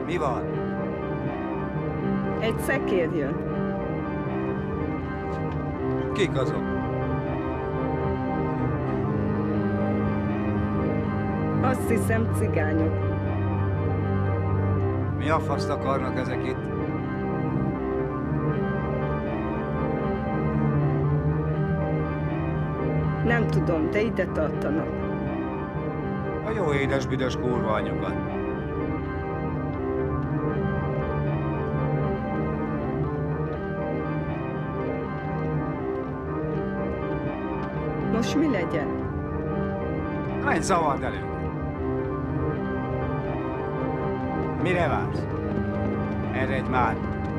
Mi van? Egy szekér jön. Kik azok? Azt hiszem, cigányok. Mi a faszt akarnak ezek itt? Nem tudom, de ide tartanak. A jó édes-büdös kurva anyukat. Most mi legyen? Menj, zavard elő! Mire vársz? Eredj már!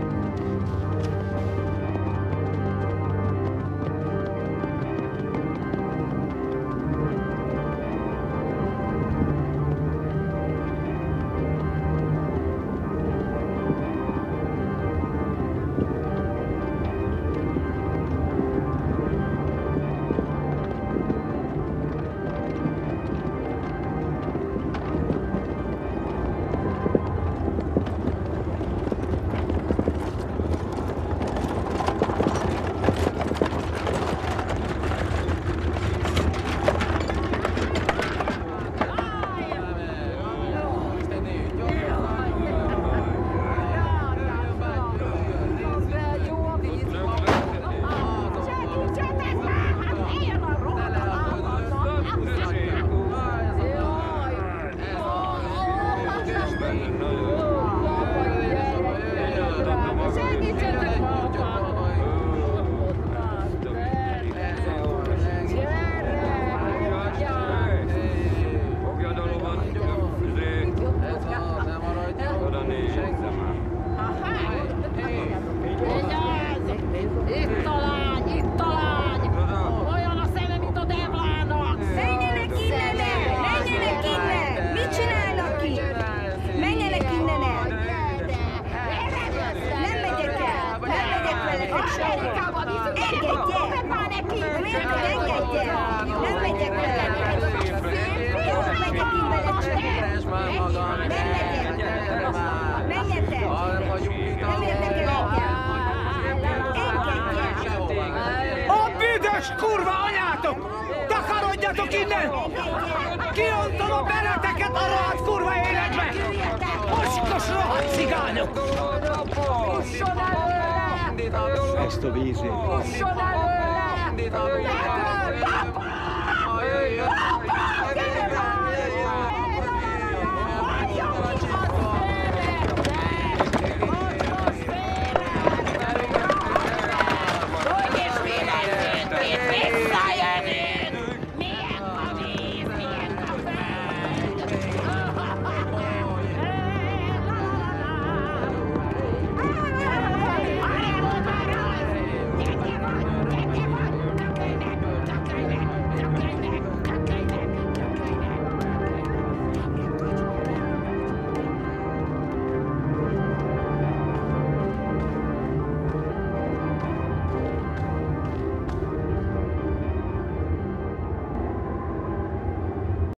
Kurva anyátok! Takarodjatok innen! Kiontom a beleteket a rohadt kurva életbe! Mocskos rohadt cigányok! Fusson előle! Ezt a vízét! Fusson előle!